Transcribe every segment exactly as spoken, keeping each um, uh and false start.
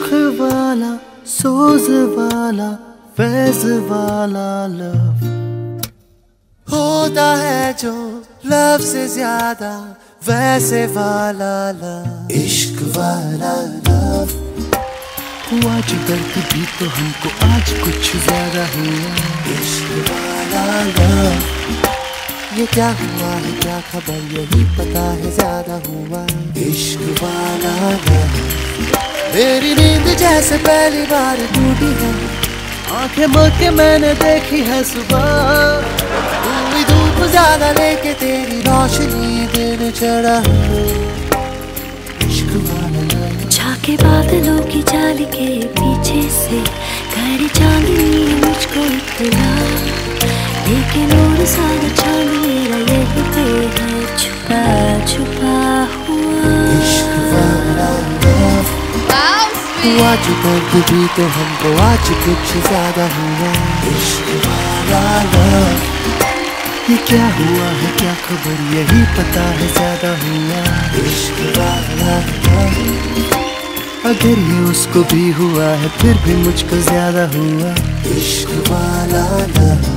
वाला, सोज वाला, फैज वाला लव होता है जो लव से ज्यादा वैसे वाला लव, इश्क वाला लव। हुआ जो दर्द भी तो हमको आज कुछ ज्यादा हुआ, इश्क वाला लव। ये क्या हुआ है क्या खबर यही पता है ज्यादा हुआ, इश्क वाला लव। मेरी नींद जैसे पहली बार टूटी है, आंखें मल के मैंने देखी है सुबह, पूरी धूप ज्यादा लेके तेरी रोशनी दिन चढ़ा, इश्क वाला लव। झाके बादलों की जाली के पीछे से घर चांदनी मुझको इतना, लेकिन और सारा चांद मेरा यही पे है छुपा छुपा हुआ, इश्क वाला लव। हुआ जो दर्द भी तो हमको आज कुछ ज्यादा हुआ, इश्क वाला लव। ये क्या हुआ है क्या खबर यही पता है ज्यादा हुआ, इश्क वाला लव। अगर ये उसको भी हुआ है फिर भी मुझको ज्यादा हुआ, इश्क वाला लव।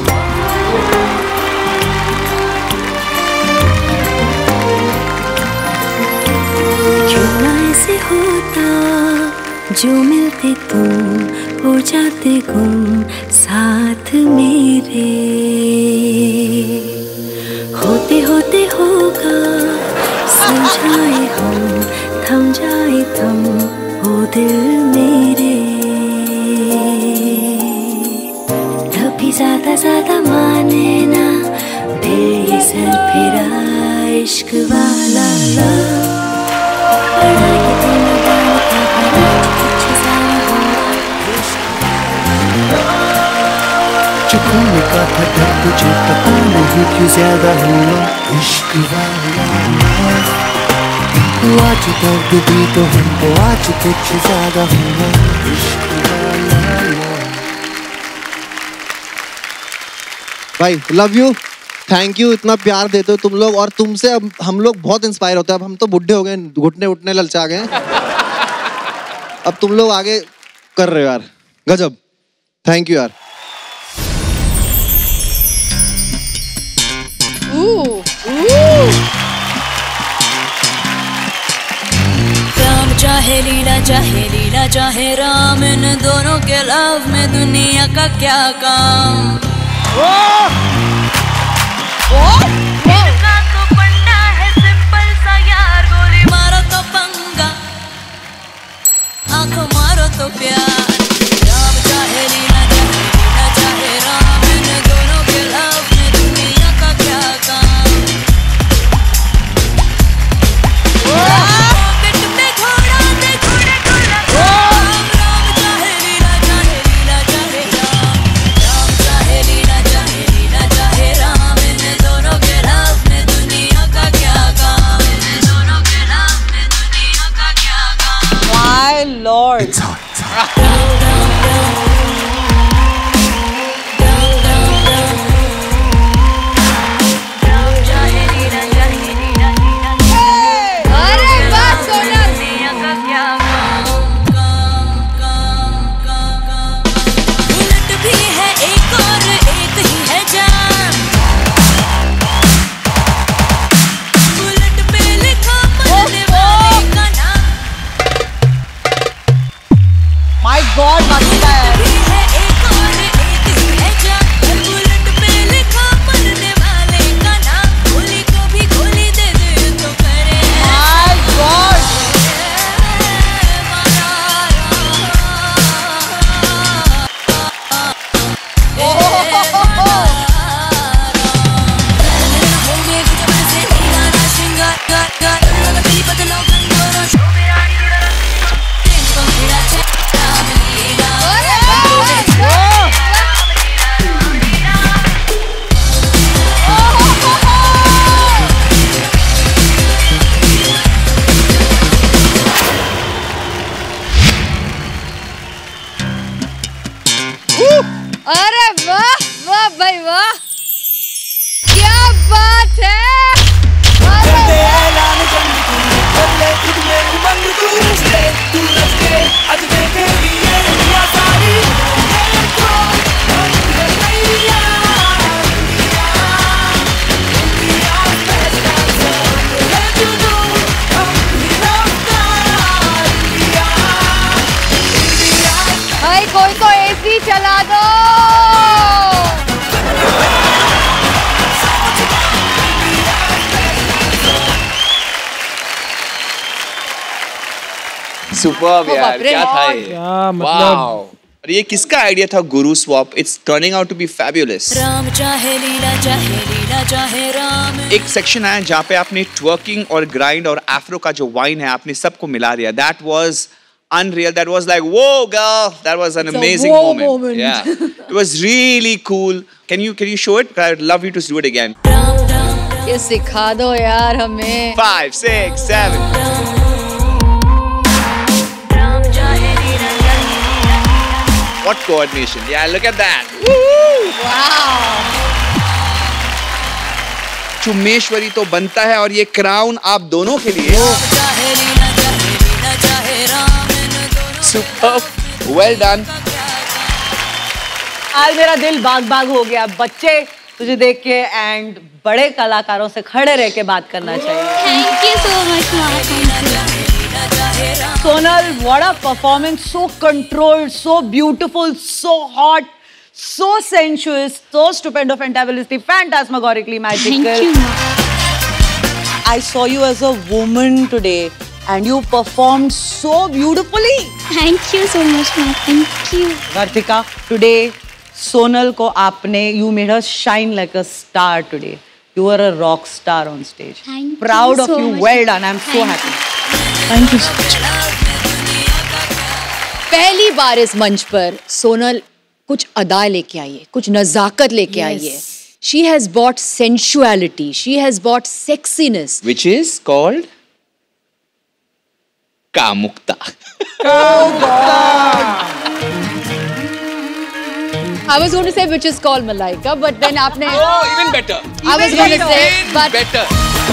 क्यों ना ऐसे होता जो मिलते तुम हो जाते गुम साथ मेरे, होते होते होगा समझाए हम, थम जाए थम हो दिल मेरे। कभी ज्यादा ज्यादा माने ना फिर ये सर फिरा, इश्क वाला लव। बड़ा ये दिल लगाता है कुछ ज्यादा हुआ, जो खोने का था डर तुझे पता नहीं क्यों ज्यादा हुआ, इश्क वाला लव। हुआ जो दर्द भी तो हमको आज कुछ ज्यादा हुआ, इश्क वाला लव। भाई लव यू, थैंक यू, इतना प्यार देते हो तुम लोग, और तुमसे अब हम लोग बहुत इंस्पायर होते हैं। अब हम तो बुढ़े हो गए, घुटने उठने ललचा गए, अब तुम लोग आगे कर रहे हो यार, गजब, थैंक यू यार। राम चाहे लीला चाहे लीला चाहे राम, इन दोनों के लव में दुनिया का क्या काम। इनका तो पंडा है सिंपल सा यार, गोली मारो तो पंगा, आंखों मारो तो प्यार। राम चाहे लीला चाहे लीला चाहे राम, इन दोनों के लव में दुनिया का क्या काम। पिट पे घोड़ा दे घोड़े को लगाम, राम चाहे लीला चाहे लीला चाहे राम, राम चाहे लीला चाहे लीला चाहे राम, इन दोनों के सुपर्ब यार, क्या था ये? क्या मतलब? और ये किसका आइडिया था Guru swap? It's turning out to be fabulous. Ram चाहे लीला चाहे लीला चाहे राम। एक सेक्शन आया जहाँ पे आपने ट्वर्किंग और ग्राइंड और एफ्रो का जो वाइन है आपने सबको मिला दिया। That was unreal. That was like, whoa, girl. That was an It's amazing a whoa moment. moment. Yeah, it was really cool. Can you can you show it? I'd love you to do it again. ये सिखा दो यार हमें। Five, six, seven. What coordination? Yeah, look at that. Wow. चुम्मेश्वरी तो बनता है और ये क्राउन आप दोनों के लिए। Superb. Well done. आज मेरा दिल बाग बाग हो गया। बच्चे तुझे देख के एंड बड़े कलाकारों से खड़े रह के बात करना चाहिए। Thank you so much, Sonal, what a performance! So controlled, so beautiful, so hot, so sensuous, so stupendo, fantabulously, phantasmagorically magical. Thank you, Ma. I saw you as a woman today, and you performed so beautifully. Thank you so much, Ma. Thank you. Garthika, today Sonal ko aapne, you made her shine like a star today. You were a rock star on stage. Thank Proud you of so you. much. Well done. I'm so Thank happy. Thank you so much. पहली बार इस मंच पर सोनल कुछ अदा लेके आई है, कुछ नजाकत लेके आई है। She has brought sensuality. She has brought sexiness. Which is called Kamukta. I was going to say which is called Malaika, but then आपने Oh, even better. I was going to say, but Better.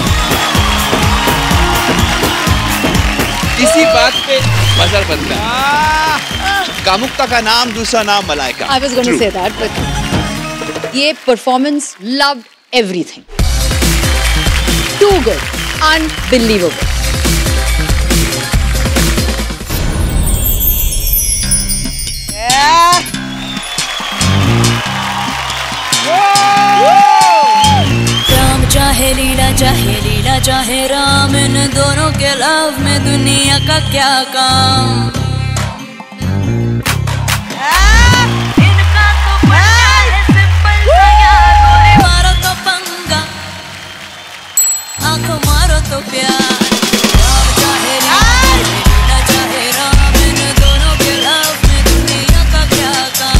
इसी बात पे मजर बनता है। कामुकता का नाम, दूसरा नाम Malaika. I was going to say that, but ये performance loved everything. Too good, unbelievable. Ram चाहे लीला चाहे लीला चाहे राम, इन दोनों के लव में दुनिया का क्या काम। इनका तो बनता है सिंपल सा यार, गोली मारो तो पंगा, आंखों मारो तो प्यार। राम चाहे लीला चाहे राम, इन दोनों के लव में दुनिया का क्या काम।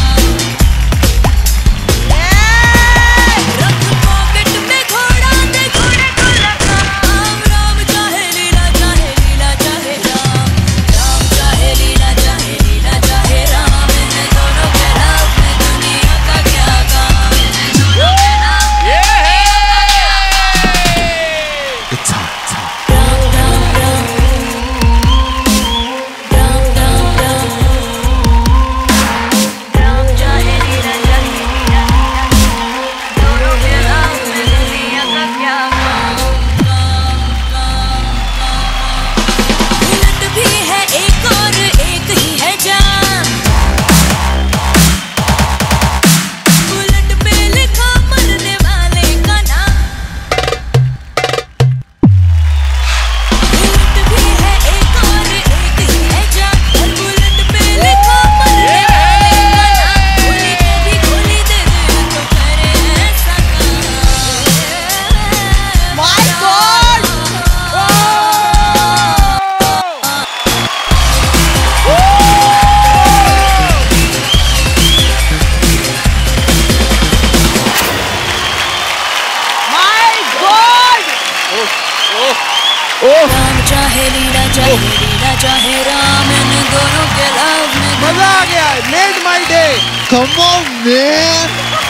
मजा आ गया, made my day. Come on, man.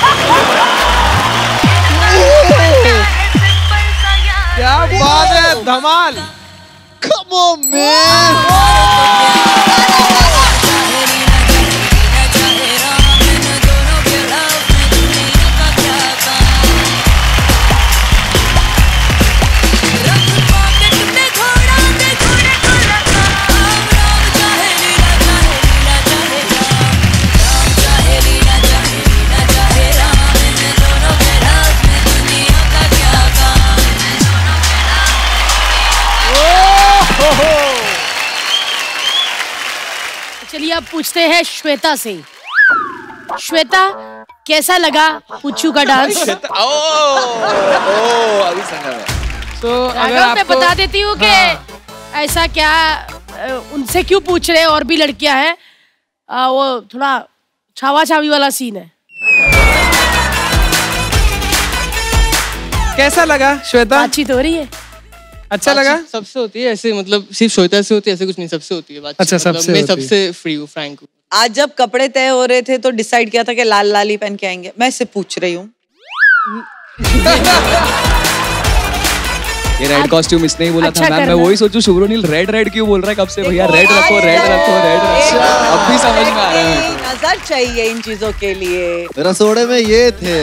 क्या बात है, धमाल. Come on, man. अब पूछते हैं श्वेता से। श्वेता, कैसा लगा पुच्चू का डांस? ओ, ओ, अभी समझ में। तो राघव, मैं बता देती हूँ कि ऐसा क्या, उनसे क्यों पूछ रहे हैं, और भी लड़कियां हैं, वो थोड़ा छावा छावी वाला सीन है। कैसा लगा श्वेता? बातचीत हो रही है। अच्छा लगा? सबसे होती है ऐसे, मतलब सिर्फ श्वेता से होती है ऐसे कुछ नहीं, सबसे होती है बातचीत। अच्छा, मतलब सबसे मैं होती है। सबसे फ्री हूँ, फ्रैंक हूँ। आज जब कपड़े तय हो रहे थे तो डिसाइड किया था कि लाल लाल ही पहन के आएंगे। मैं इससे पूछ रही हूँ। ये रेड कॉस्ट्यूम इसने ही बोला अच्छा था मैम। मैं वही सोचूं शुभ्रोनील रेड रेड क्यों बोल रहा है कब से भैया? रेड रखो, रेड रखो, रेड रखो। अब भी समझ में आ रहा है। नजर चाहिए इन चीजों के लिए। रसोड़े में ये थे।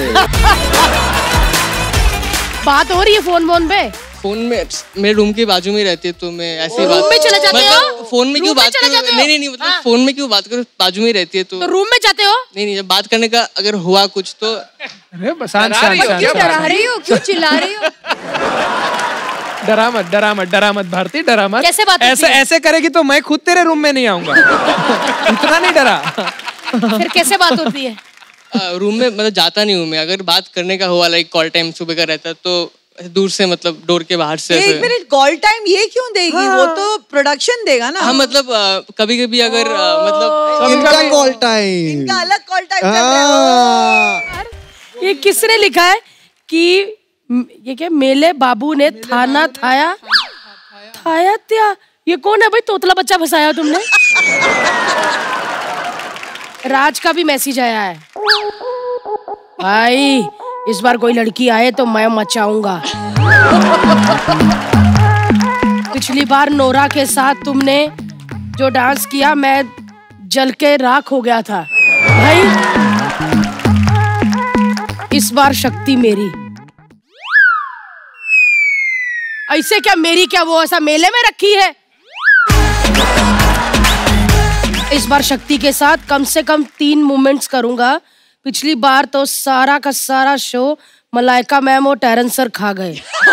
बात हो रही है फोन फोन पे? फोन में मेरे रूम के बाजू में रहती है, तो मैं ऐसे रूम में चले जाते हो? फोन में क्यों बात करूं? नहीं नहीं नहीं, मतलब फोन में क्यों बात करूं, बाजू में रहती है तो। तो रूम में जाते हो? नहीं नहीं, जब बात करने का अगर हुआ कुछ तो। अरे शांत शांत शांत। क्यों डरा रही हो, क्यों चिल्ला रही हो? डरा मत, डरा मत, डरा मत भारती, डरा मत। कैसे बात ऐसे ऐसे करेगी तो मैं खुद तेरे रूम में नहीं आऊंगा। इतना नहीं डरा। फिर कैसे बात होती है? रूम में मतलब जाता नहीं हूँ मैं, अगर बात करने का हुआ, लाइक कॉल टाइम सुबह का रहता तो दूर से, मतलब डोर के बाहर से। एक मिनट, कॉल टाइम ये क्यों देगी? हाँ। वो तो प्रोडक्शन देगा ना। हाँ मतलब कभी कभी अगर आ, मतलब इनका कॉल टाइम, इनका अलग कॉल टाइम चल रहा है। ये किसने लिखा है कि ये क्या, मेले बाबू ने थाना थाया थाया त्या? ये कौन है भाई? तोतला बच्चा फंसाया तुमने? राज का भी मैसेज आया है भाई, इस बार कोई लड़की आए तो मैं मचाऊंगा। पिछली बार नोरा के साथ तुमने जो डांस किया, मैं जल के राख हो गया था भाई। इस बार शक्ति मेरी। ऐसे क्या मेरी, क्या वो ऐसा मेले में रखी है? इस बार शक्ति के साथ कम से कम तीन मूवमेंट्स करूंगा। पिछली बार तो सारा का सारा शो मलाइका मैम और टेरेंस सर खा गए।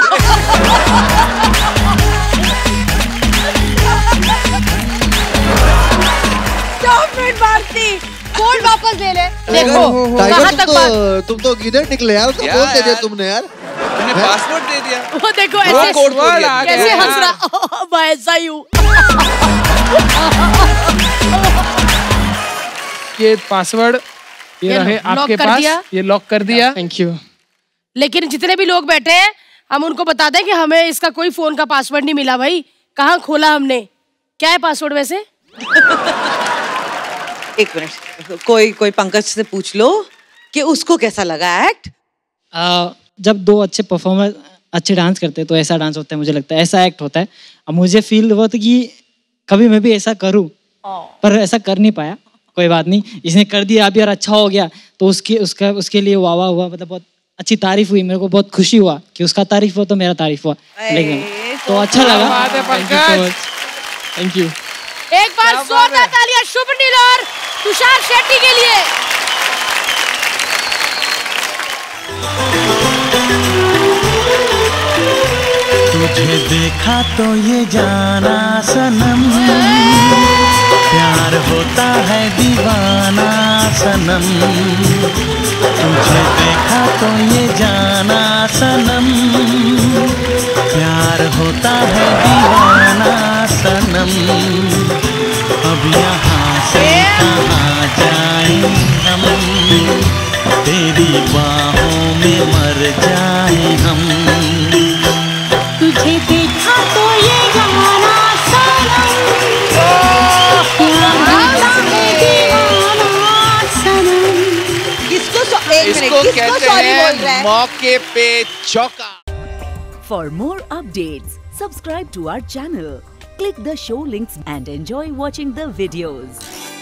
भारती, गोल्ड वापस ले ले। देखो कहाँ तक बात। तुम तो किधर निकले यार? उसको बोल दे दिया तुमने यार। तुमने पासवर्ड दे दिया। वो देखो ऐसे कोड खोल दिया। कैसे हंस रहा। मैं ऐसा ही हूँ। ये पासवर्ड ये ये रहे लॉक आपके कर पास, दिया? ये लॉक कर दिया। Thank you. लेकिन जितने भी लोग बैठे हैं, हम उनको बता दें कि हमें इसका कोई फोन का पासवर्ड नहीं मिला भाई। कहाँ खोला हमने? क्या है पासवर्ड वैसे? एक मिनट, कोई कोई पंकज से पूछ लो कि उसको कैसा लगा एक्ट। आ, जब दो अच्छे परफॉर्मर अच्छे डांस करते हैं तो ऐसा डांस होता है, मुझे लगता है ऐसा एक्ट होता है। अब मुझे फील हुआ था कि कभी मैं भी ऐसा करूं, पर ऐसा कर नहीं पाया। कोई बात नहीं, इसने कर दिया अब यार, अच्छा हो गया तो उसके उसका उसके लिए वाह वाह हुआ, मतलब बहुत अच्छी तारीफ हुई। मेरे को बहुत खुशी हुआ कि उसका तारीफ हुआ तो मेरा तारीफ हुआ। लेकिन तो अच्छा लगा। Thank you. एक बार जोरदार तालियां शुभनील और तुषार शेट्टी के लिए। तुझे देखा तो ये जाना सनम, प्यार होता है दीवाना सनम। तुझे देखा तो ये जाना सनम, प्यार होता है दीवाना सनम। अब यहाँ से कहाँ जाएं हम, तेरी बाहों में मर जाएं हम। तुझे देखा तो ये जाना सनम, प्यार होता है दीवाना सनम। किसको सो, एक मिनट, इसको किसको कहते सॉरी बोल रहा हैं है? मौके पे चौका। For more updates, subscribe to our channel, click the show links and enjoy watching the videos.